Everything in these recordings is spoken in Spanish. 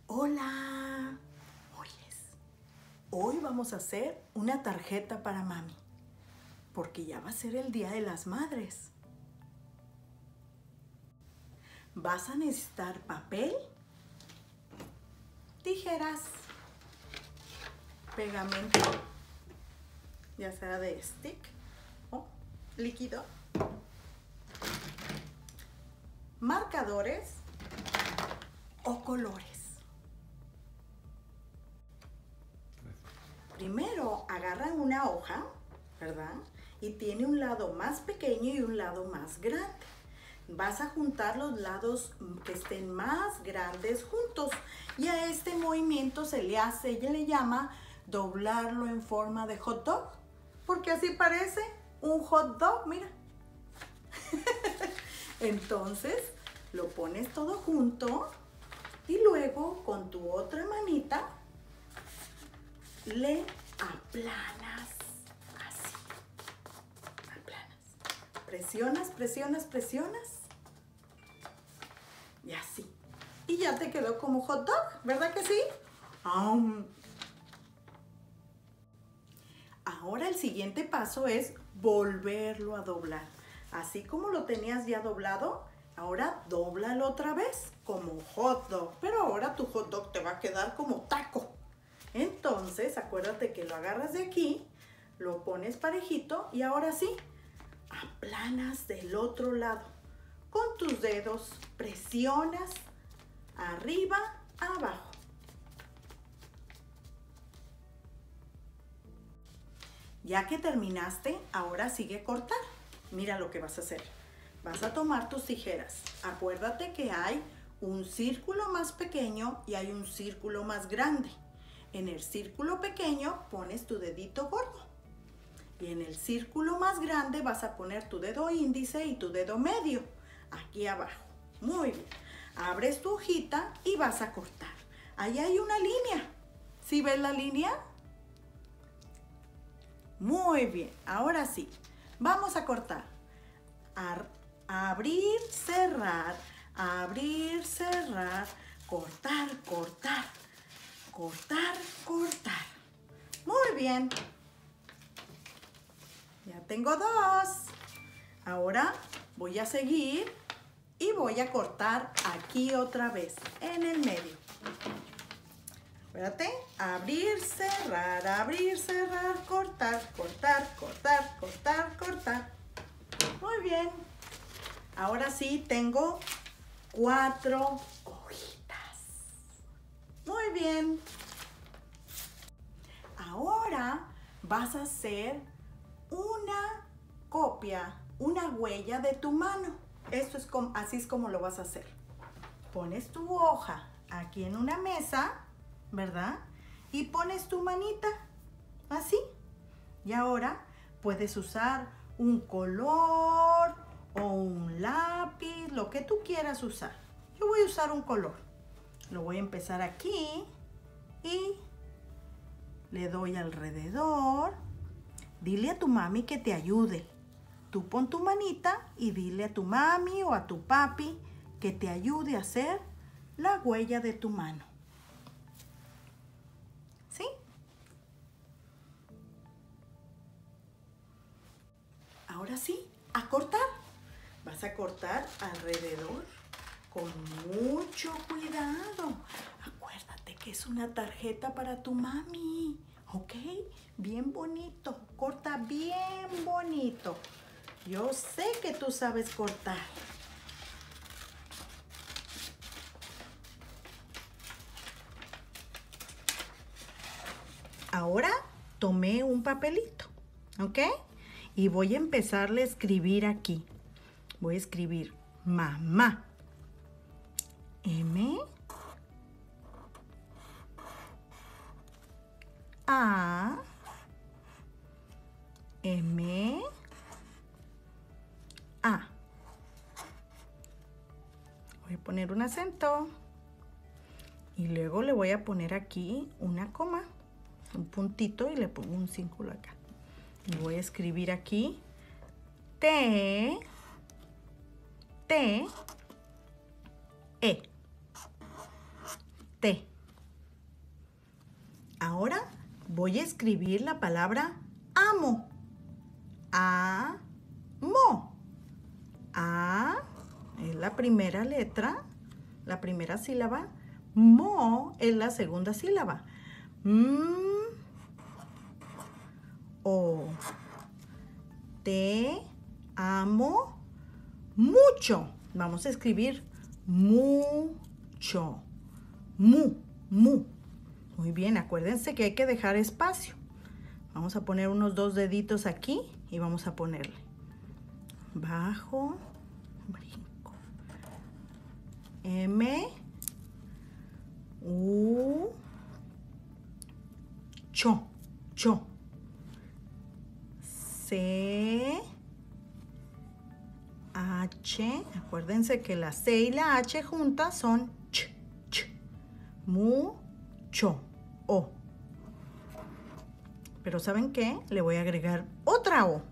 Hola, hoy vamos a hacer una tarjeta para mami, porque ya va a ser el Día de las Madres. Vas a necesitar papel, tijeras, pegamento, ya sea de stick o líquido, marcadores o colores. Primero agarran una hoja, ¿verdad? Y tiene un lado más pequeño y un lado más grande. Vas a juntar los lados que estén más grandes juntos y a este movimiento se le llama doblarlo en forma de hot dog, porque así parece un hot dog, mira. Entonces lo pones todo junto y luego con tu otra manita le aplanas así, aplanas, presionas y así, y ya te quedó como hot dog, ¿verdad que sí? Ahora el siguiente paso es volverlo a doblar, así como lo tenías ya doblado. Ahora dóblalo otra vez como hot dog, pero ahora tu hot dog te va a quedar como taco. Entonces, acuérdate que lo agarras de aquí, lo pones parejito y ahora sí, aplanas del otro lado. Con tus dedos presionas arriba, abajo. Ya que terminaste, ahora sigue cortar. Mira lo que vas a hacer. Vas a tomar tus tijeras. Acuérdate que hay un círculo más pequeño y hay un círculo más grande. En el círculo pequeño pones tu dedito gordo y en el círculo más grande vas a poner tu dedo índice y tu dedo medio aquí abajo. Muy bien. Abres tu hojita y vas a cortar. Ahí hay una línea. ¿Sí ves la línea? Muy bien. Ahora sí. Vamos a cortar. Abrir, cerrar, cortar, cortar. Cortar, cortar. Muy bien. Ya tengo dos. Ahora voy a seguir y voy a cortar aquí otra vez, en el medio. Espérate. Abrir, cerrar, cortar, cortar, cortar, cortar, cortar. Muy bien. Ahora sí tengo 4 hojitas. Muy bien. Ahora vas a hacer una copia, una huella de tu mano. Así es como lo vas a hacer. Pones tu hoja aquí en una mesa, ¿verdad? Y pones tu manita, así. Y ahora puedes usar un color o un lápiz, lo que tú quieras usar. Yo voy a usar un color. Lo voy a empezar aquí y le doy alrededor. Dile a tu mami que te ayude. Tú pon tu manita y dile a tu mami o a tu papi que te ayude a hacer la huella de tu mano. ¿Sí? Ahora sí, a cortar. Vas a cortar alrededor con mucho cuidado. Acuérdate que es una tarjeta para tu mami, ¿ok? Bien bonito, corta bien bonito. Yo sé que tú sabes cortar. Ahora tomé un papelito, ¿ok? Y voy a empezarle a escribir aquí. Voy a escribir mamá. M A M A. Voy a poner un acento y luego le voy a poner aquí una coma, un puntito y le pongo un círculo acá. Y voy a escribir aquí T E T. Ahora voy a escribir la palabra amo. Amo. A es la primera letra, la primera sílaba. Mo es la segunda sílaba. O. Te amo mucho. Vamos a escribir mucho. Mu. Muy bien, acuérdense que hay que dejar espacio. Vamos a poner unos 2 deditos aquí y vamos a ponerle bajo, brinco. M, U, cho. C, H, acuérdense que la C y la H juntas son ch. Mucho. O. Pero ¿saben qué? Le voy a agregar otra O.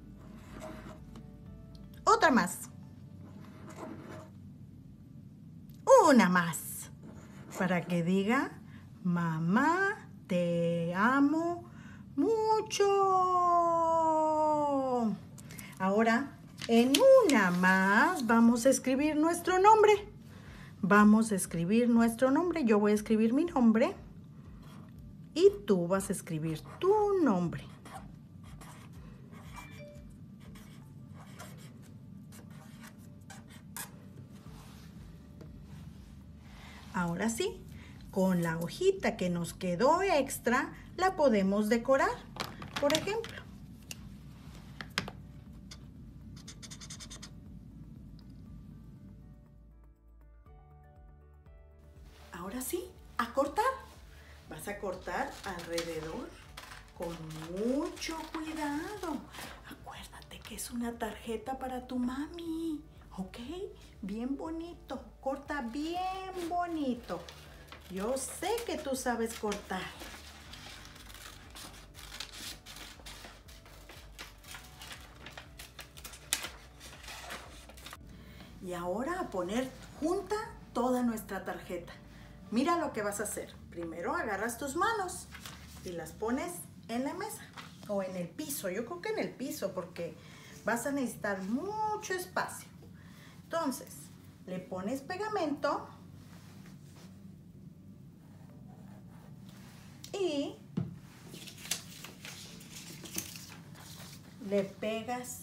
Otra más. Una más. Para que diga, mamá, te amo mucho. Ahora, en una más, vamos a escribir nuestro nombre. Yo voy a escribir mi nombre. Y tú vas a escribir tu nombre. Ahora sí, con la hojita que nos quedó extra, la podemos decorar. Por ejemplo. Ahora sí, a cortar. Vas a cortar alrededor con mucho cuidado. Acuérdate que es una tarjeta para tu mami, ¿ok? Bien bonito, corta bien bonito. Yo sé que tú sabes cortar. Y ahora a poner junta toda nuestra tarjeta. Mira lo que vas a hacer. Primero agarras tus manos y las pones en la mesa o en el piso. Yo creo que en el piso porque vas a necesitar mucho espacio. Entonces, le pones pegamento y le pegas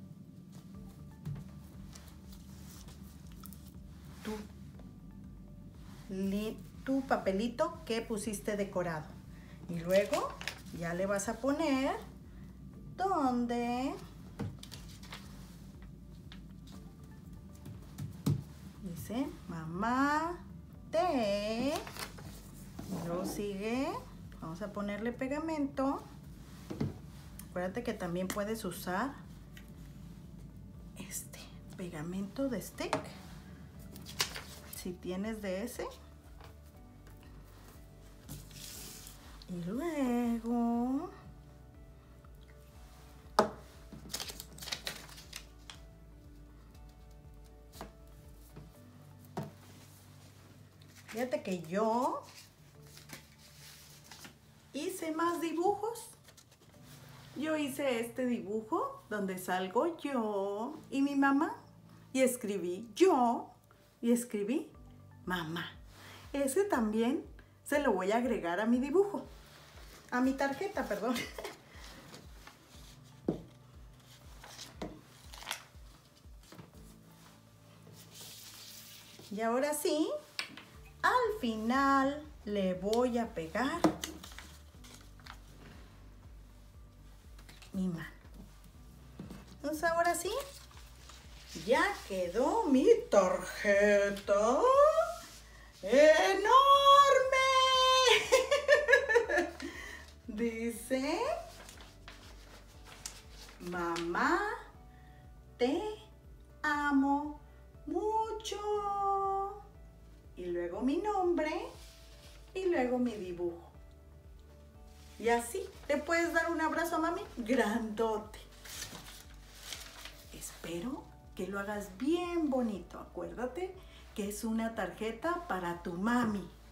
tu papelito que pusiste decorado. Y luego ya le vas a poner donde dice mamá te. Y luego sigue, vamos a ponerle pegamento. Acuérdate que también puedes usar este pegamento de stick si tienes de ese. Y luego fíjate que yo hice más dibujos. Yo hice este dibujo donde salgo yo y mi mamá y escribí yo y escribí mamá. Ese también se lo voy a agregar a mi dibujo. A mi tarjeta, perdón. Y ahora sí, al final le voy a pegar mi mano. Entonces ahora sí, ya quedó mi tarjeta enorme. Dice, mamá, te amo mucho. Y luego mi nombre y luego mi dibujo. Y así le puedes dar un abrazo a mami grandote. Espero que lo hagas bien bonito. Acuérdate que es una tarjeta para tu mami.